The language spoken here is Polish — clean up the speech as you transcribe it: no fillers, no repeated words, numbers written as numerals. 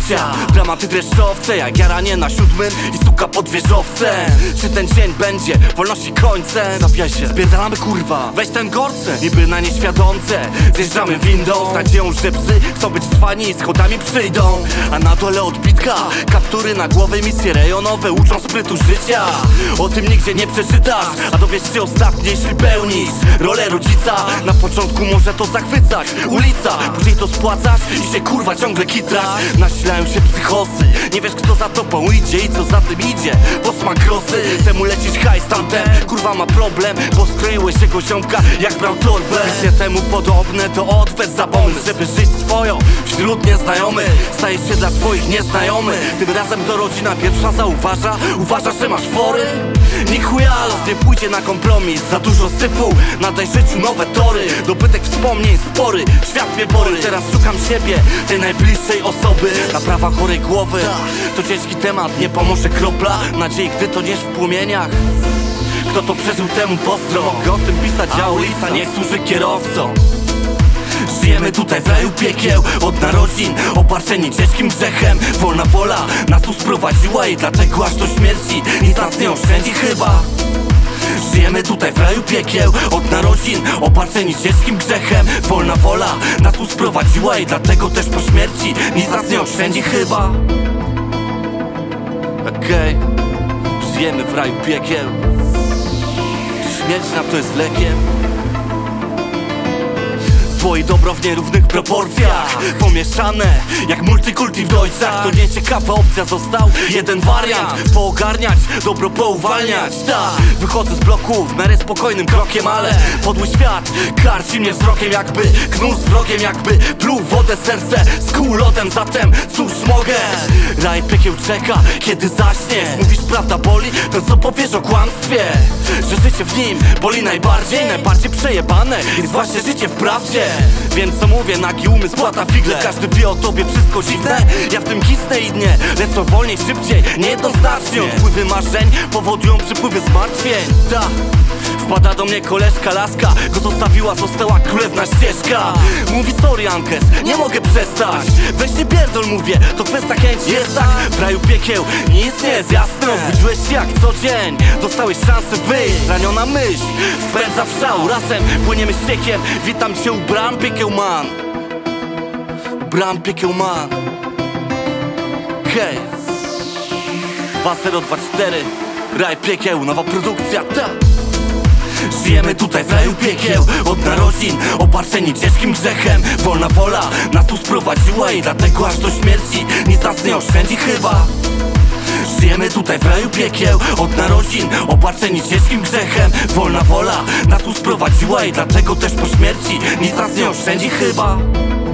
życia. Dramaty dreszczowce, jak jaranie na 7 i suka pod wieżowcem. Czy ten dzień będzie wolności końcem? Zabijaj się, spierdalamy kurwa, weź ten gorce. Niby na nieświadomce zjeżdżamy windą z nadzieją, że psy chcą być trwani i schodami przyjdą. A na dole odbitka, kaptury na głowę, misje rejonowe uczą sprytu życia. O tym nigdzie nie przeczytasz, a dowiesz się ostatnio, jeśli pełnisz rolę rodzica. Na początku może to zachwycać ulica, później to spłacasz i się kurwa ciągle kitrasz. Nasilają się psychosy, nie wiesz kto za tobą idzie i co za tym idzie. Posmak grosy, temu lecisz hajs, tamten kurwa ma problem, bo skroiłeś jego ziomka jak brał torbę. Misje temu podobne to odwet za pomysł, żeby żyć swoją wśród nieznajomych. Stajesz się dla swoich nieznajomych. Tym razem to rodzina pierwsza zauważa, uważa, że masz fory. Nikt chuja los nie pójdzie na kompromis, za dużo syfu, nadaj życiu nowe tory. Dobytek wspomnień spory, świat mnie bory. Teraz szukam siebie, tej najbliższej osoby. Naprawa chorej głowy, to ciężki temat, nie pomoże kropla nadziei, gdy toniesz w płomieniach. Kto to przeżył, temu pozdro. Mogę o tym pisać, a ulica niech służy kierowcom. Żyjemy tutaj w raju piekieł od narodzin, obarczeni ciężkim grzechem. Wolna wola nas tu sprowadziła i dlatego aż do śmierci nic nas nie oszczędzi chyba. Żyjemy tutaj w raju piekieł od narodzin, obarczeni ciężkim grzechem. Wolna wola nas tu sprowadziła i dlatego też po śmierci nic nas nie oszczędzi chyba. Okej, żyjemy w raju piekieł. Śmierć nam to jest lekiem. Zło i dobro w nierównych proporcjach, pomieszane jak multikulti w dojczach. To nieciekawa opcja, został jeden wariant. Poogarniać, dobro pouwalniać. Wychodzę z bloku w miarę spokojnym krokiem, ale podły świat karci mnie wzrokiem, jakby knul z wrogiem, jakby pluł wodę serce z kulodem. Zatem cóż mogę? Raj piekieł czeka, kiedy zaśniesz. Mówisz prawda boli, to co powiesz o kłamstwie? Że życie w nim boli najbardziej przejebane jest właśnie życie w prawdzie. Wiem co mówię, nagi umysł płata figle. Każdy wie o tobie wszystko dziwne, ja w tym kisnę i dnie lecą wolniej, szybciej, niejednoznacznie. Odpływy marzeń powodują przypływy zmartwień. Wpada do mnie koleżka laska, go zostawiła, została królewna ścieżka. Mówi sorry Ankes, nie mogę przestać. Weź nie pierdol, mówię, to kwestia chęci. Jest tak, w raju piekieł nic nie jest jasne. Obudziłeś się jak co dzień, dostałeś szansę wyjść. Raniona myśl wpędza w szał, razem płyniemy ściekiem. Witam cię u bram piekieł man. Bram piekieł man. Hej 2024 Raj piekieł, nowa produkcja, Żyjemy tutaj w raju piekieł od narodzin, obarczeni ciężkim grzechem. Wolna wola nas tu sprowadziła i dlatego aż do śmierci nic nas nie oszczędzi chyba. Żyjemy tutaj w raju piekieł od narodzin, obarczeni ciężkim grzechem. Wolna wola nas tu sprowadziła i dlatego też po śmierci nic nas nie oszczędzi chyba.